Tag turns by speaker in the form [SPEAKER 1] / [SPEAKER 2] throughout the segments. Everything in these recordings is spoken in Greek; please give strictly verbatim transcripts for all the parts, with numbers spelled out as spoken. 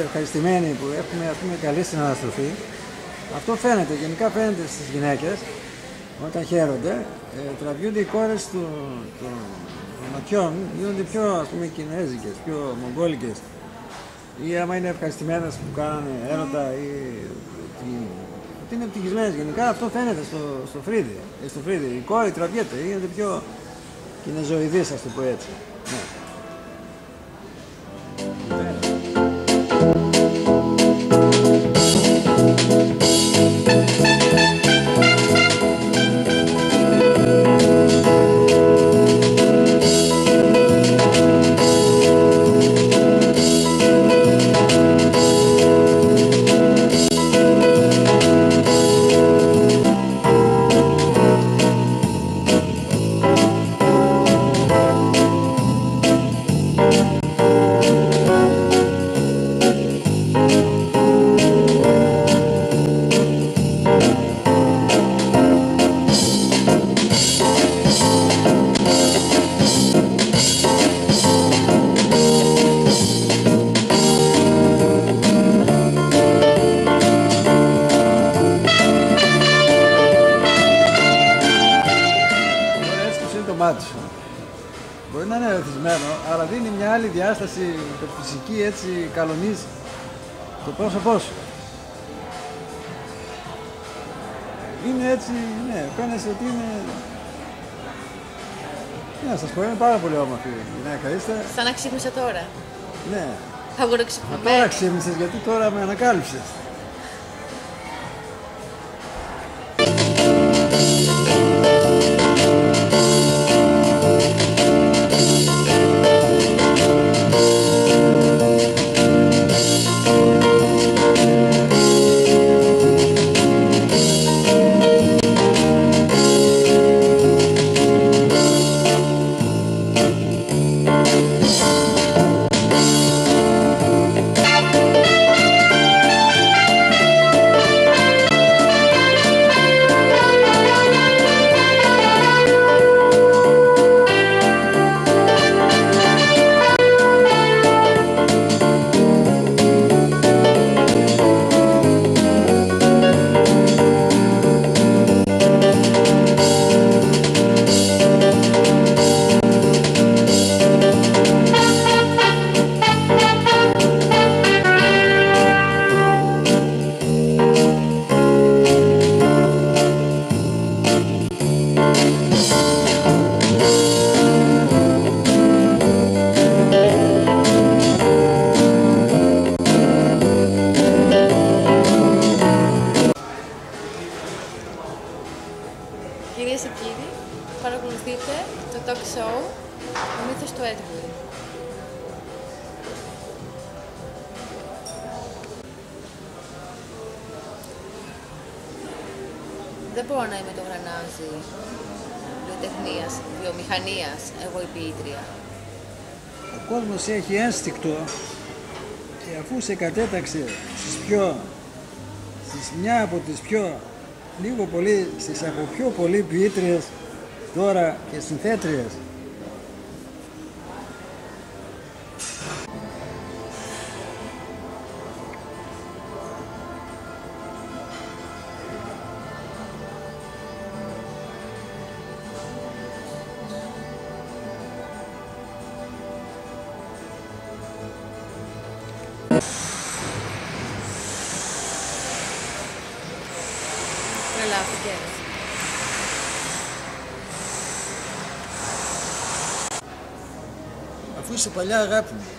[SPEAKER 1] ευχαριστημένοι που έχουμε, ας πούμε, καλή συναναστροφή. Αυτό φαίνεται, γενικά φαίνεται στις γυναίκες όταν χαίρονται. Ε, τραβιούνται οι κόρες του, του, των ματιών, γίνονται πιο, ας πούμε, κινέζικες, πιο μογγόλικες. Ή άμα είναι ευχαριστημένες που κάνανε έρωτα ή ότι είναι ευτυχισμένες γενικά, αυτό φαίνεται στο, στο φρύδι. Ε, στο φρύδι. Η κόρη τραβιέται, γίνεται πιο κινεζοειδής, ας το πω έτσι. Ναι. Μπορεί να είναι ερεθισμένο, αλλά δίνει μια άλλη διάσταση φυσική, έτσι, καλονίζει το πρόσωπό σου. Είναι έτσι, ναι, φαίνεσαι ότι είναι... Ναι, σας πω, είναι πάρα πολύ όμορφη η γυναίκα, είστε...
[SPEAKER 2] Σαν να ξύπνησα τώρα.
[SPEAKER 1] Ναι.
[SPEAKER 2] Αγοροξυπνημένη.
[SPEAKER 1] Τώρα ξύπνησες, γιατί τώρα με ανακάλυψες.
[SPEAKER 2] Κυρίες και κύριοι, παρακολουθείτε το talk show «Ο μύθος του Έντβουιν». Δεν μπορώ να είμαι το γρανάζι βιοτεχνίας, βιομηχανίας, εγώ η ποιήτρια.
[SPEAKER 1] Ο κόσμος έχει ένστικτο και αφού σε κατέταξε στις πιο, στις μια από τις πιο, λίγο πολύ, στις από πιο πολύ ποιήτριες τώρα και συνθέτριες,
[SPEAKER 2] Τρελάθηκες.
[SPEAKER 1] αφού είσαι παλιά αγάπη μου.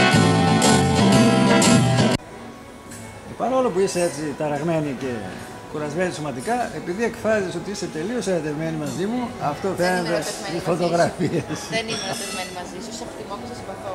[SPEAKER 1] Παρόλο που είσαι έτσι ταραγμένη και κουρασμένη σωματικά, επειδή εκφράζεις ότι είσαι τελείως ερωτευμένη μαζί μου, αυτό
[SPEAKER 2] Δεν είμαι
[SPEAKER 1] φαίνεται
[SPEAKER 2] ερωτευμένη
[SPEAKER 1] στις
[SPEAKER 2] μαζί
[SPEAKER 1] φωτογραφίες.
[SPEAKER 2] σου. Δεν είμαι ερωτευμένη μαζί σου, σε εκτιμώ και σε συμπαθώ.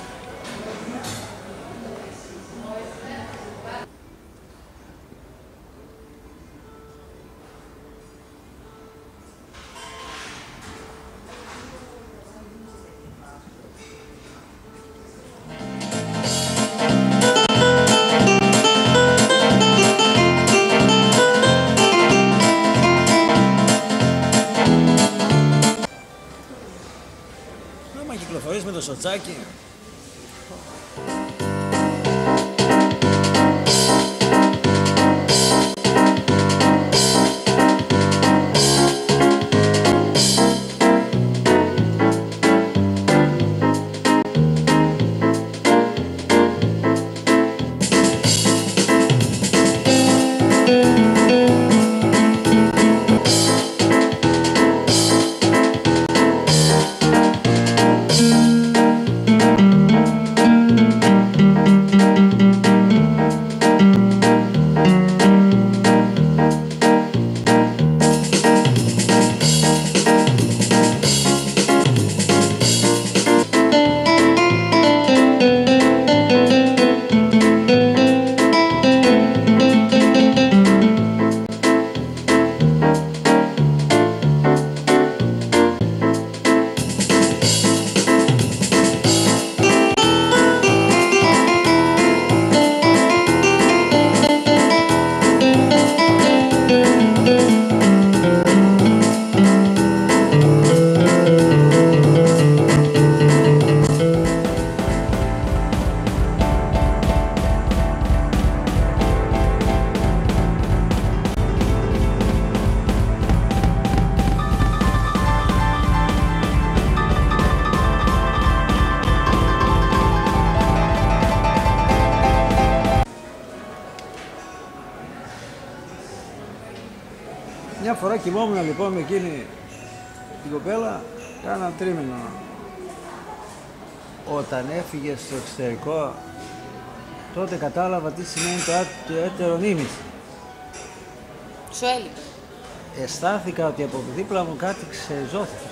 [SPEAKER 1] Άμα κυκλοφορείς με το σοτσάκι. Μια φορά κοιμόμουν λοιπόν με εκείνη την κοπέλα, κάνα τρίμηνο. Όταν έφυγε στο εξωτερικό, τότε κατάλαβα τι σημαίνει το, το έτερονίμηση.
[SPEAKER 2] Σου έλειπε.
[SPEAKER 1] Αισθάνθηκα ότι από δίπλα μου κάτι ξεριζώθηκε.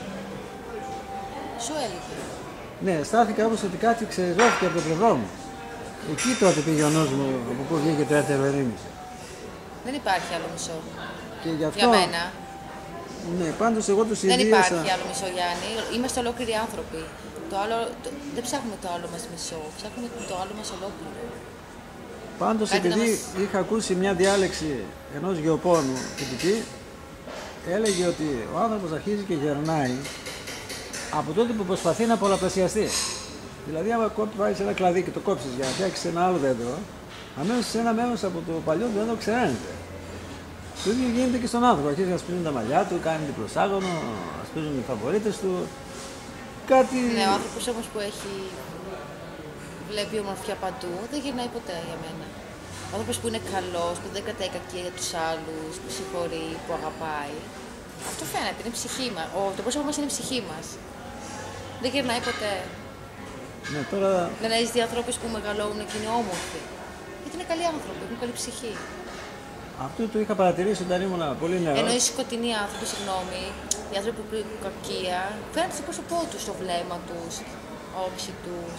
[SPEAKER 2] Σου έλειπε.
[SPEAKER 1] Ναι, αισθάνθηκα όμως ότι κάτι ξεριζώθηκε από το πλευρό μου. Εκεί τότε πήγε ο νους μου, από πού βγήκε το έτερονίμηση.
[SPEAKER 2] Δεν υπάρχει άλλο μισό.
[SPEAKER 1] Και γι' αυτό...
[SPEAKER 2] Για μένα.
[SPEAKER 1] Ναι, πάντως εγώ τους
[SPEAKER 2] Δεν
[SPEAKER 1] ιδίασα...
[SPEAKER 2] υπάρχει άλλο μισό, Γιάννη. Είμαστε ολόκληροι άνθρωποι. Το άλλο, το, δεν ψάχνουμε το άλλο μας μισό, ψάχνουμε το άλλο μας ολόκληρο.
[SPEAKER 1] Πάντως
[SPEAKER 2] Κάτι
[SPEAKER 1] επειδή
[SPEAKER 2] μας...
[SPEAKER 1] είχα ακούσει μια διάλεξη ενός γεωπόνου φοιτητή, έλεγε ότι ο άνθρωπος αρχίζει και γερνάει από τότε που προσπαθεί να πολλαπλασιαστεί. Δηλαδή, άμα βάλεις ένα κλαδί και το κόψεις για να φτιάξεις ένα άλλο δέντρο, αμέσως ένα μέρος από το παλιό δέντρο ξεραίνεται. Το ίδιο γίνεται και στον άνθρωπο. Αρχίζει να σπίζουν τα μαλλιά του, κάνει διπλοσάγωνο, να σπίζουν οι φαβορίτες του. Κάτι...
[SPEAKER 2] Ναι, ο άνθρωπος όμως που έχει... βλέπει ομορφιά παντού, δεν γυρνάει ποτέ για μένα. Ο άνθρωπος που είναι καλός, που δεν κρατάει κακία για τους άλλους, που συγχωρεί, που αγαπάει. Αυτό φαίνεται, είναι η ψυχή μας. Ο, το πρόσωπο μας είναι η ψυχή μας. Δεν γυρνάει ποτέ.
[SPEAKER 1] Ναι, τώρα...
[SPEAKER 2] Δεν έχεις δει ανθρώπους που μεγαλώνουν και είναι όμορφοι. Γιατί είναι καλοί άνθρωποι, έχουν καλή ψυχή.
[SPEAKER 1] Αυτό το είχα παρατηρήσει όταν ήμουν πολύ νέος.
[SPEAKER 2] Ενώ οι σκοτεινοί άνθρωποι, συγγνώμη, οι άνθρωποι που έχουν κακία, φαίνεται στο πρόσωπό τους, στο βλέμμα τους, όψη τους.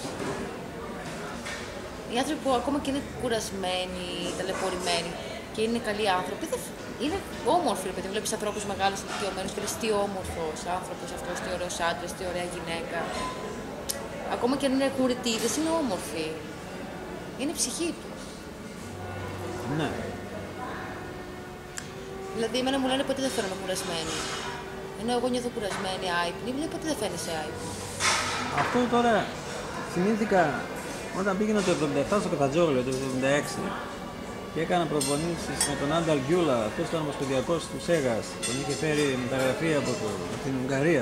[SPEAKER 2] Οι άνθρωποι που ακόμα και είναι κουρασμένοι, ταλαιπωρημένοι και είναι καλοί άνθρωποι, δεν... είναι όμορφοι. Επειδή βλέπεις ανθρώπους μεγάλους ηλικιωμένους και λες τι όμορφος άνθρωπος αυτός, τι ωραίος άντρας, τι ωραία γυναίκα. Ακόμα και αν είναι κουρητίδες, είναι όμορφοι. Είναι η ψυχή τους.
[SPEAKER 1] Ναι.
[SPEAKER 2] Δηλαδή, εμένα μου λένε ποτέ δεν φαίνομαι κουρασμένη. Ενώ εγώ νιώθω κουρασμένη, άϊπνη, λένε ποτέ δεν φαίνεσαι άϊπνη.
[SPEAKER 1] Αυτό τώρα θυμήθηκα όταν πήγαινα το εβδομήντα επτά στο Καφατζόγλιο, το εβδομήντα έξι και έκανα προπονήσεις με τον Άνταλ Γκιούλα, αυτός ήταν ομοσπονδιακός του Σέγας, τον είχε φέρει μεταγραφή από, το, από την Ουγγαρία.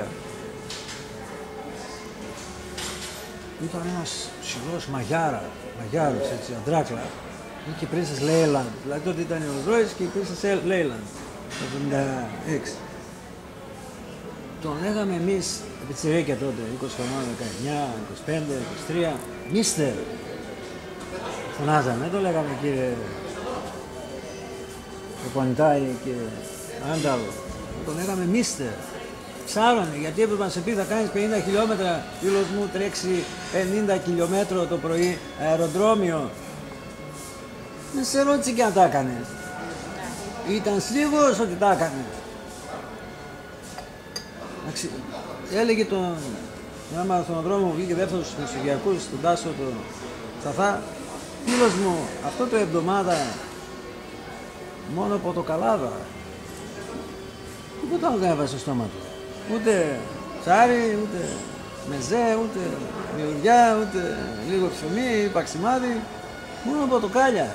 [SPEAKER 1] Ήταν ένας ψηλός μαγιάρα, μαγιάρος έτσι, αντράκλα. Είχε πρίσες Λέιλαντ, δηλαδή τότε ήταν η Rolls-Royce και η πρίσες Λέιλαντ, το εβδομήντα έξι. Τον λέγαμε εμείς, πιτσιρίκια τότε, είκοσι χρονών, δεκαεννιά, είκοσι πέντε, είκοσι τρία, Μίστερ. Φωνάζαμε, δεν το λέγαμε κύριε. το Πονιτάι και Άνταλο. Τον έκαμε μίστερ. Ψάρωνε, γιατί έπρεπε να σε πει θα κάνεις πενήντα χιλιόμετρα, φίλος μου τρέξει πενήντα χιλιόμετρα το πρωί αεροδρόμιο. Δεν σε ρώτησε και αν τα έκανες. Ήταν σίγουρος ότι τα έκανες. Έλεγε τον ένα μαραθωνοδρόμο που βγήκε δεύτερος στους Μεσογειακούς, στον Τάσο το Σαθά, φίλος μου, αυτό το εβδομάδα μόνο από το καλάδα. Τίποτα άλλο δεν έβασε στο στόμα του. Ούτε ψάρι, ούτε μεζέ, ούτε μυουριά, ούτε λίγο ψωμί, παξιμάδι, μόνο από το κάλια.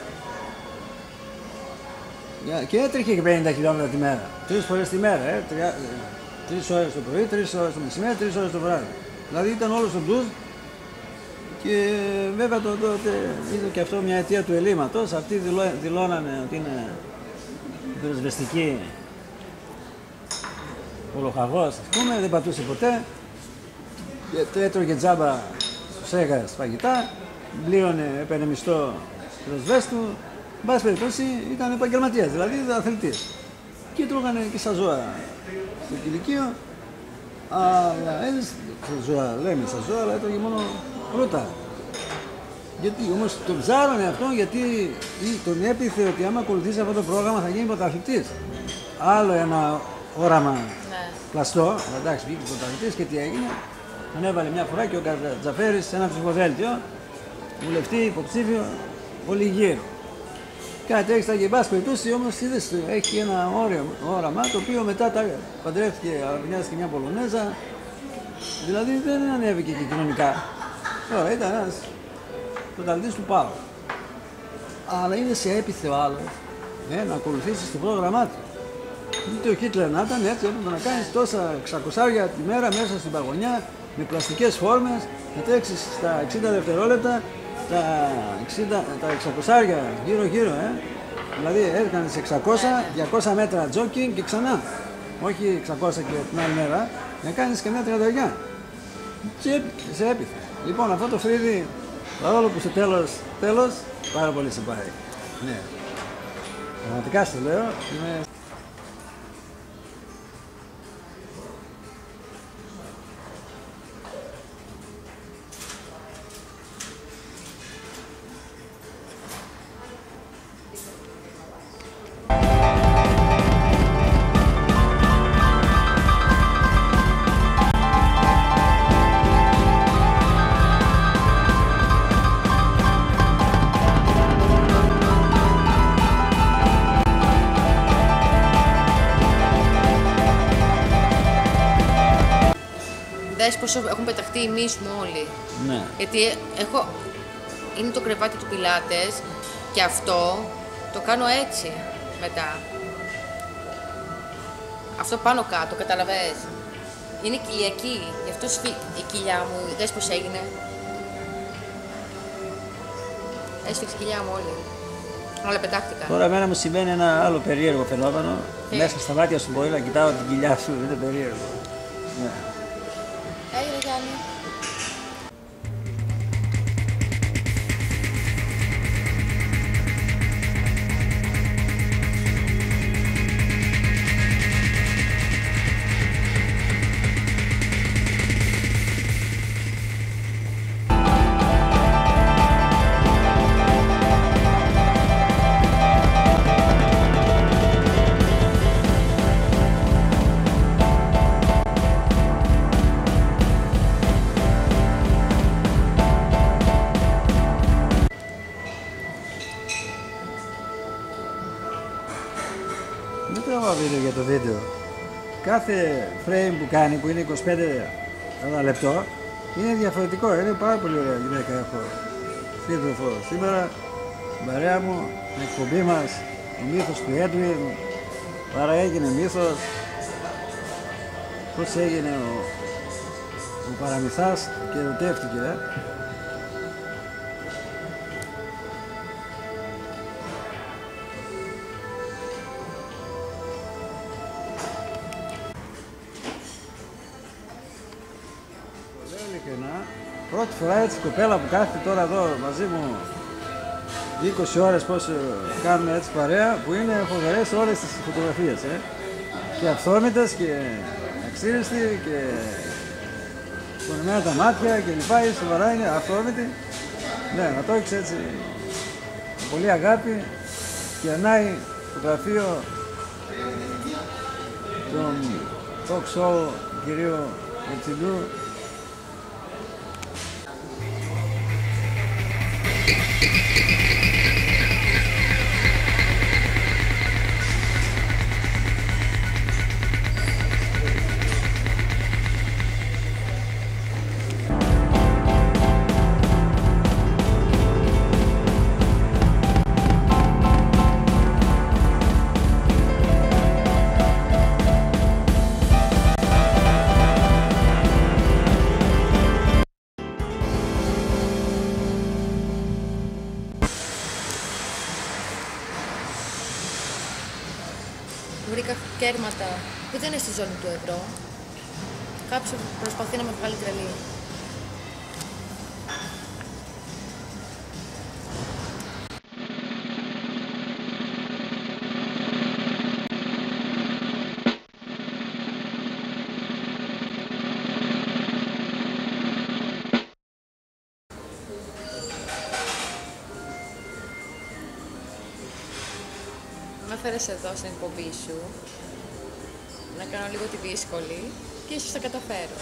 [SPEAKER 1] Και έτρεχε και πενήντα χιλιόμετρα τη μέρα, τρεις φορές τη μέρα, ε, τρια, τρεις ώρες το πρωί, τρεις ώρες το μεσημέρι, τρεις ώρες το βράδυ. Δηλαδή ήταν όλο στον μπλουζ και βέβαια τότε ήταν και αυτό μια αιτία του ελλείμματος. Αυτοί δηλώ, δηλώνανε ότι είναι πυροσβεστική ολοχαγός, ας πούμε, δεν πατούσε ποτέ, έτρωγε τζάμπα στους Έγας φαγητά, πλήρωνε, έπαιρνε μισθό πυροσβέστου, εν πάση περιπτώσει ήταν επαγγελματίας, δηλαδή ήταν αθλητής. Και τρώγανε και σαν ζώα στο κηλικείο, αλλά έτσι, ζώα, λέμε σαν ζώα, αλλά έτρωγε μόνο ρούτα. Γιατί όμως τον ψάρωνε αυτό, γιατί τον έπιθε ότι άμα ακολουθήσει αυτό το πρόγραμμα θα γίνει πρωταθλητής. Άλλο ένα όραμα ναι. Πλαστό, εντάξει, βγήκε πρωταθλητής και τι έγινε. Τον έβαλε μια φορά και ο Κατζαφέρης σε ένα ψηφοδέλτιο, βουλευτή, υποψήφιο, πολύ γύρω. Κάτι έξτρα και εν πάση περιπτώσει, όμως είδες, έχει ένα όριο, όραμα το οποίο μετά τα παντρεύτηκε, αρνιάστηκε μια Πολωνέζα, δηλαδή δεν ανέβηκε και κοινωνικά. Τώρα ήταν ένας πρωταθλητής του ΠΑΟ. Αλλά είναι σε έπιθε ο άλλος ε, να ακολουθήσει το πρόγραμμά του. Ούτε ο Χίτλερ να ήταν έτσι, έπρεπε να κάνεις τόσα εξακόσια τη μέρα μέσα στην παγωνιά με πλαστικές φόρμες, να τρέξεις στα εξήντα δευτερόλεπτα τα, εξήντα, τα εξακόσια γύρω γύρω, ε. Δηλαδή έκανες εξακόσια, διακόσια μέτρα τζόκινγκ και ξανά. Όχι εξακόσια και την άλλη μέρα, να κάνεις και μια τριανταριά. Και σε έπιθε. Λοιπόν, αυτό το φρύδι, παρόλο που στο τέλος, τέλος, πάρα πολύ σε πάει. Ναι. Πραγματικά στο λέω, είμαι...
[SPEAKER 2] Δες πόσο έχουν πεταχτεί οι μυς μου όλοι.
[SPEAKER 1] Ναι.
[SPEAKER 2] Γιατί έχω... είναι το κρεβάτι του πιλάτες και αυτό το κάνω έτσι μετά. Αυτό πάνω κάτω, καταλαβες. Είναι κοιλιακή, γι' αυτό η κοιλιά μου, δες πως έγινε. Έσφιξε η κοιλιά μου όλη. Όλα πετάχτηκαν.
[SPEAKER 1] Τώρα εμένα μου συμβαίνει ένα άλλο περίεργο φαινόμενο. Ε. Μέσα στα μάτια σου μπορεί να κοιτάω την κοιλιά σου, είναι περίεργο. Ναι.
[SPEAKER 2] Έγινε Γιάννη.
[SPEAKER 1] Δεν τραβάω βίντεο για το βίντεο. Κάθε frame που κάνει, που είναι είκοσι πέντε λεπτό, είναι διαφορετικό. Είναι πάρα πολύ ωραία γυναίκα έχω σύντροφο σήμερα. Παρέα μου, την εκπομπή μας, ο μύθος του Έντουιν, άρα έγινε μύθος. Πώς έγινε ο, ο Παραμυθάς και ερωτεύτηκε. Ε. Πρώτη φορά έτσι η κοπέλα που κάθεται τώρα εδώ μαζί μου είκοσι ώρες πόσο κάνουμε έτσι παρέα, που είναι φοβερές όλες τις φωτογραφίες. Ε. Και αυθόρμητες και αξίριστοι και πονημένα τα μάτια και λοιπά. Σοβαρά είναι αυθόρμητοι. Ναι, να το έχεις έτσι με πολύ αγάπη. Κερνάει το γραφείο των talk show κυρίου Ετσιλού.
[SPEAKER 2] Βρήκα κέρματα που δεν είναι στη ζώνη του ευρώ. Κάποιος προσπαθεί να με βγάλει τρελή. Με έφερες εδώ στην εκπομπή σου να κάνω λίγο τη δύσκολη και ίσως τα καταφέρω.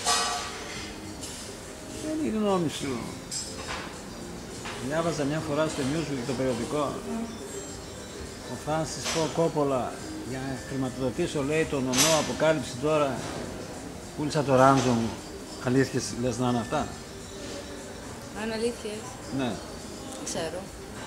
[SPEAKER 1] Δεν είναι η γνώμη σου. Διάβαζα μια φορά στο Newsweek το περιοδικό. Ο Φράνσις Φορντ Κόπολα για να χρηματοδοτήσω, λέει, το νονό αποκάλυψη τώρα, πούλησα το ράνζο μου. Αλήθειες λες να είναι αυτά?
[SPEAKER 2] Αν αλήθειες?
[SPEAKER 1] Ναι.
[SPEAKER 2] Ξέρω.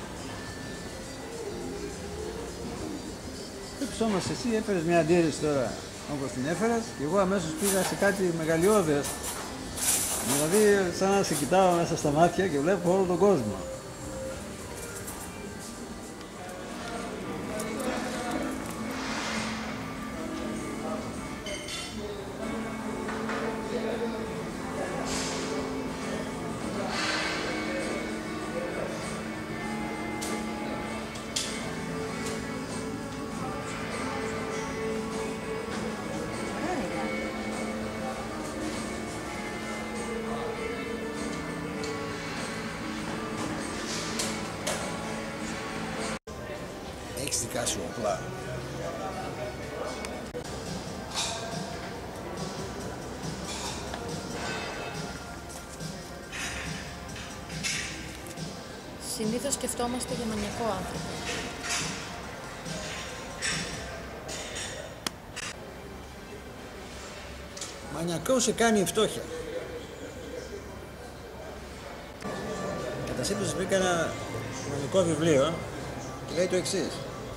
[SPEAKER 1] Έπεισε όμως εσύ έφερες μια αντίρρηση τώρα όπως την έφερες και εγώ αμέσως πήγα σε κάτι μεγαλειώδες. Δηλαδή σαν να σε κοιτάω μέσα στα μάτια και βλέπω όλο τον κόσμο.
[SPEAKER 3] Έχεις δικά σου όπλα?
[SPEAKER 2] Συνήθως σκεφτόμαστε για μανιακό άνθρωπο.
[SPEAKER 1] Μανιακό σε κάνει η φτώχεια. Κατά σύμπτωση βρήκα ένα κοινωνικό βιβλίο και λέει το εξής.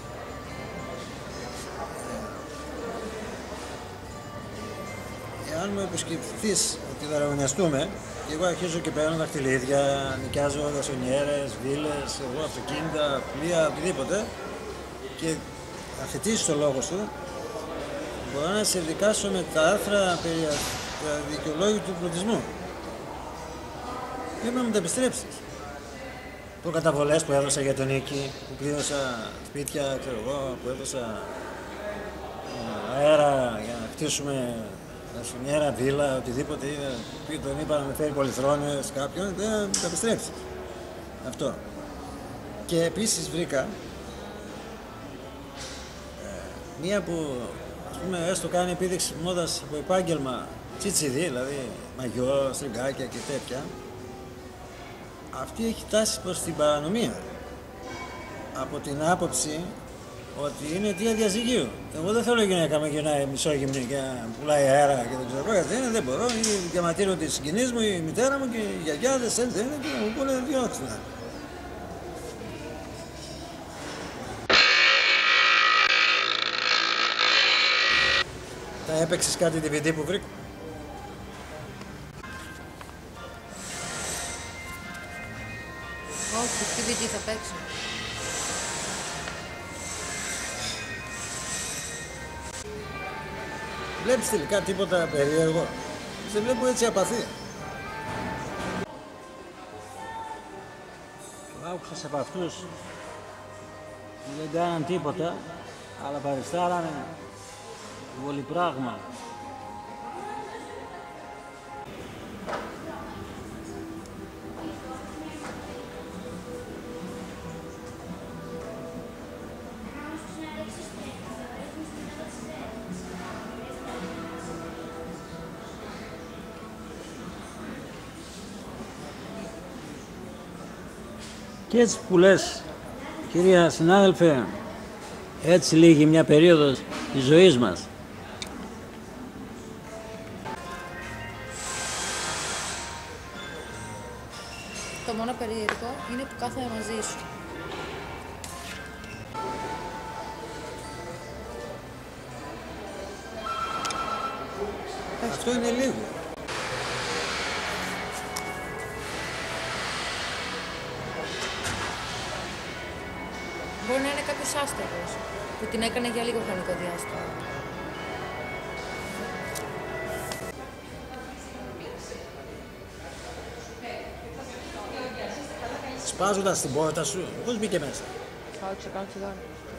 [SPEAKER 1] Εάν μου επισκεφθείς ότι δαραγωνιαστούμε και εγώ αρχίζω και παίρνω δαχτυλίδια, νοικιάζω γασονιέρες, βίλες, εγώ αυτοκίνητα, πλοία, οτιδήποτε και αθετήσεις το λόγο σου, μπορώ να σε δικάσω με τα άρθρα περί δικαιολόγητου πλουτισμού. Πρέπει να μου τα επιστρέψεις. Προκαταβολές που έδωσα για τον νίκη, που πλήρωσα σπίτια, ξέρω εγώ, που έδωσα αέρα για να χτίσουμε γασονιέρα, βίλα, οτιδήποτε, που τον είπα να με φέρει πολυθρόνες κάποιον, δεν να τα επιστρέψεις. Αυτό. Και επίσης βρήκα ε, μία που, ας πούμε, έστω κάνει επίδειξη μόδας από επάγγελμα τσιτσιδί, δηλαδή μαγιό, στριγκάκια και τέτοια. Αυτή έχει τάσει προς την παρανομία. Από την άποψη ότι είναι αιτία διαζυγίου. Εγώ δεν θέλω γυναίκα με γυρνάει μισόγυμνη και πουλάει αέρα και δεν ξέρω γιατί είναι, δεν μπορώ. Είναι διαμαρτύρω τη συγγενής μου, η μητέρα μου και οι γιαγιάδες, έτσι δεν είναι και μου πούνε διώξτε. Θα έπαιξες κάτι ντι βι ντι που βρήκα?
[SPEAKER 2] Όχι, τι βι ντι θα παίξω.
[SPEAKER 1] Βλέπεις τελικά τίποτα περίεργο? Σε βλέπω έτσι απαθή. άκουσες από αυτούς που δεν κάναν τίποτα, αλλά παριστάρανε πολύ πράγμα. Και έτσι που λες, κυρία συνάδελφε, έτσι λύγει μια περίοδος της ζωής μας.
[SPEAKER 2] Το μόνο περίεργο είναι που κάθομαι μαζί σου.
[SPEAKER 1] Αυτό είναι λίγο.
[SPEAKER 2] Μπορεί να είναι κάποιος άστεγος που την έκανε για λίγο χρονικό διάστημα.
[SPEAKER 1] Σπάζοντας την πόρτα σου, πώς μπήκε μέσα?
[SPEAKER 2] Πάω ξεκάνω τσιγάρο.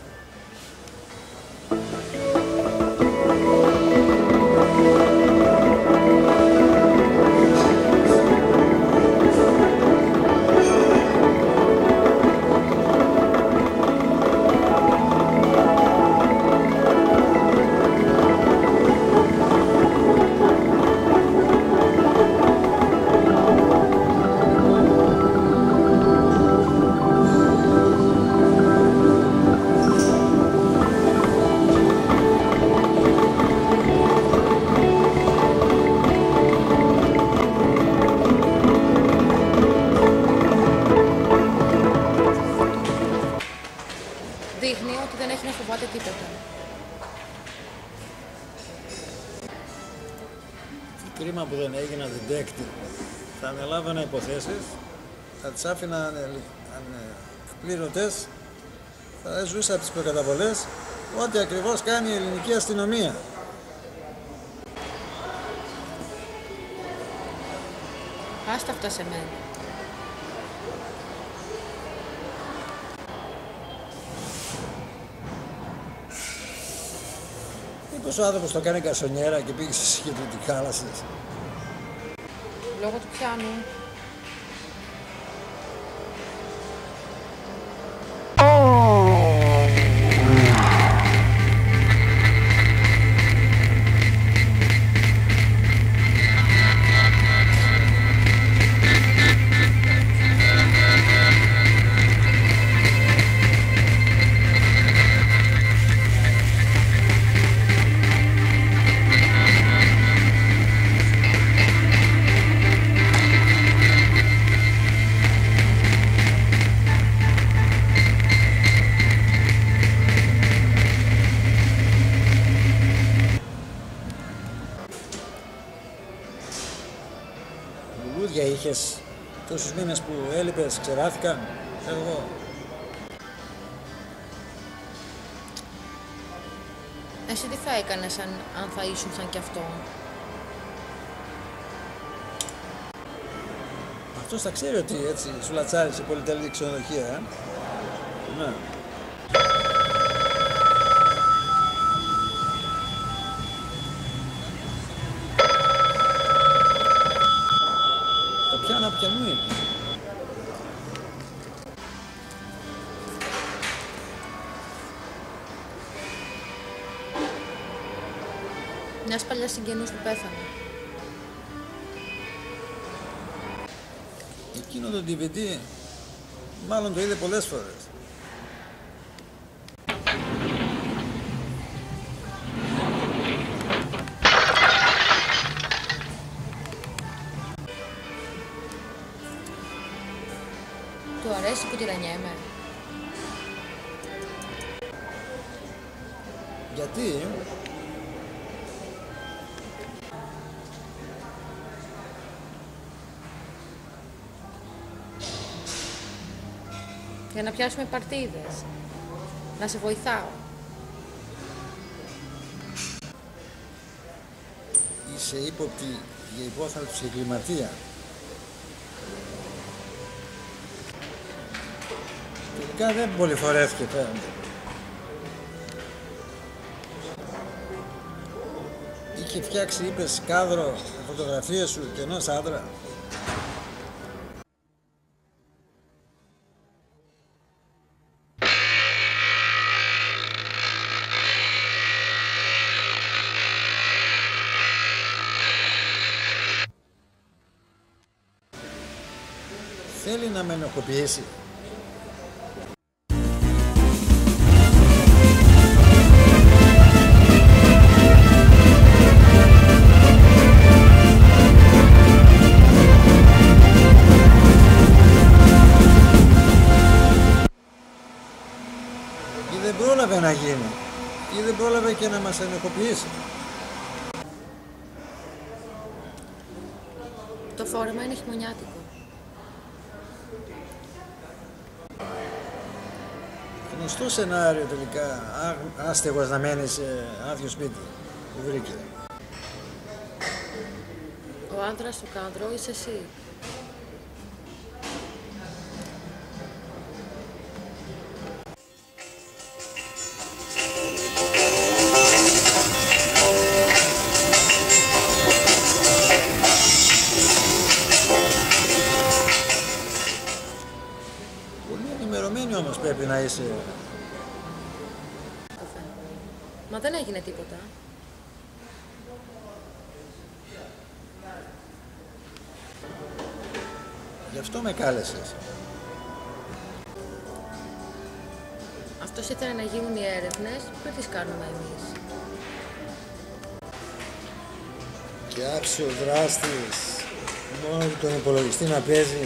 [SPEAKER 2] Δείχνει ότι δεν έχει να φοβάται τίποτα.
[SPEAKER 1] Κρίμα που δεν έγινα detective. Θα ανελάβαινα υποθέσεις, θα τις άφηνα ανεπλήρωτες, θα ζούσα τις προκαταβολές, ό,τι ακριβώς κάνει η ελληνική αστυνομία.
[SPEAKER 2] Άστα αυτά σε μένα.
[SPEAKER 1] Μήπως ο άνθρωπος το κάνει γκαρσονιέρα και πήγε στις και του τη χάλασες?
[SPEAKER 2] Λόγω του πιάνου.
[SPEAKER 1] Λουλούδια είχες τόσους μήνες που έλειπες, ξεράθηκαν, ξέρω εγώ.
[SPEAKER 2] Εσύ τι θα έκανες αν, αν θα ήσουν σαν κι αυτό?
[SPEAKER 1] Αυτός θα ξέρει ότι έτσι σου λατσάρει σε πολυτελή ξενοδοχεία, ε. Ναι. Τα πιάνα πιανού είναι.
[SPEAKER 2] Μιας παλιάς συγγενούς που πέθανε.
[SPEAKER 1] Εκείνο το ντι βι ντι μάλλον το είδε πολλές φορές.
[SPEAKER 2] Του αρέσει που τυραννιέμαι?
[SPEAKER 1] Γιατί?
[SPEAKER 2] Για να πιάσουμε παρτίδες. Να σε βοηθάω.
[SPEAKER 1] Είσαι ύποπτη για υπόθαλψη εγκληματία. Τελικά δεν πολύ φορέθηκε φαίνεται. Είχε φτιάξει, είπες, κάδρο φωτογραφίες σου και ενός άντρα. Θέλει να με ενοχοποιήσει. Ή δεν πρόλαβε να γίνει, ή δεν πρόλαβε και να μας ενοχοποιήσει.
[SPEAKER 2] Το φόρεμα είναι χειμωνιάτικο.
[SPEAKER 1] Γνωστό σενάριο τελικά, Ά, άστεγος να μένει σε άδειο σπίτι που βρήκε.
[SPEAKER 2] Ο άντρας του κάδρο είσαι εσύ.
[SPEAKER 1] Πολύ ενημερωμένη όμως πρέπει να είσαι.
[SPEAKER 2] Μα δεν έγινε τίποτα.
[SPEAKER 1] Γι' αυτό με κάλεσες.
[SPEAKER 2] Αυτός ήθελε να γίνουν οι έρευνες, πριν τις κάνουμε εμείς.
[SPEAKER 1] Και άψε ο δράστης μόνο τον υπολογιστή να παίζει.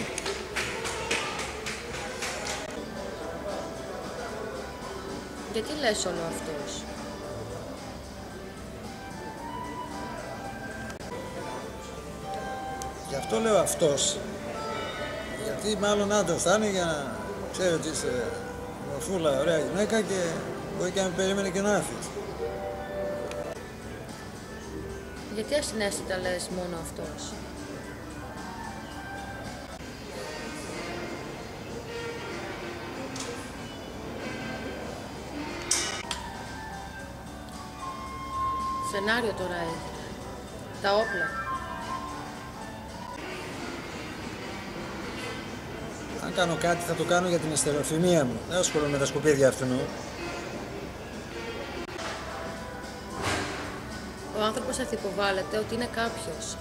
[SPEAKER 2] Γιατί λες όλο αυτός?
[SPEAKER 1] Γι' αυτό λέω αυτός. Γιατί μάλλον άντρας θα είναι για να ξέρει ότι είσαι μορφούλα, ωραία γυναίκα και μπορεί και να με περίμενε και να έρθεις.
[SPEAKER 2] Γιατί ασυναίσθητα λες μόνο αυτός? Σενάριο τώρα έχει. Τα όπλα.
[SPEAKER 1] Αν κάνω κάτι θα το κάνω για την εστεροφημία μου. Δεν ασχολούμαι με τα σκουπίδια αυτού.
[SPEAKER 2] Ο άνθρωπος ηθικοβάλλεται ότι είναι κάποιος.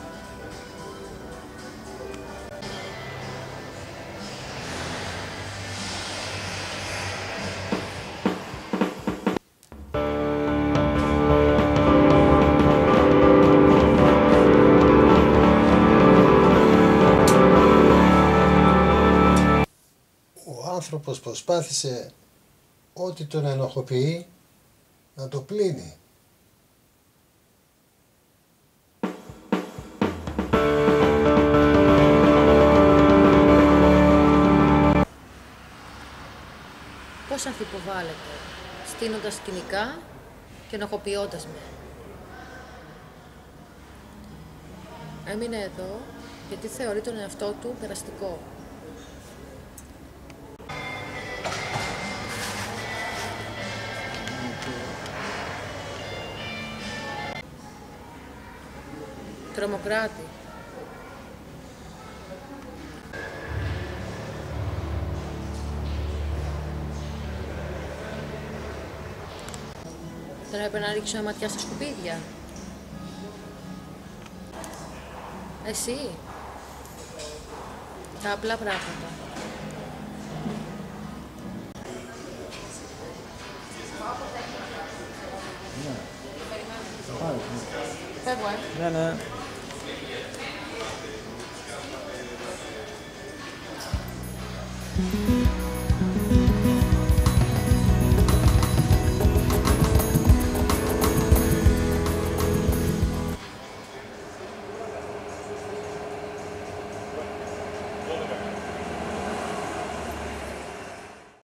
[SPEAKER 3] Ο άνθρωπος προσπάθησε ό,τι τον ενοχοποιεί να το πλύνει.
[SPEAKER 2] Πώς ανθυποβάλλεται, στείνοντας σκηνικά και ενοχοποιώντας με. Έμεινε εδώ γιατί θεωρεί τον εαυτό του περαστικό. Τρομοκράτη. Δεν έπρεπε να ρίξω μια ματιά στα σκουπίδια. Εσύ. Τα απλά πράγματα.
[SPEAKER 1] Ναι.
[SPEAKER 2] Φεύγω, ε.
[SPEAKER 1] Ναι, ναι.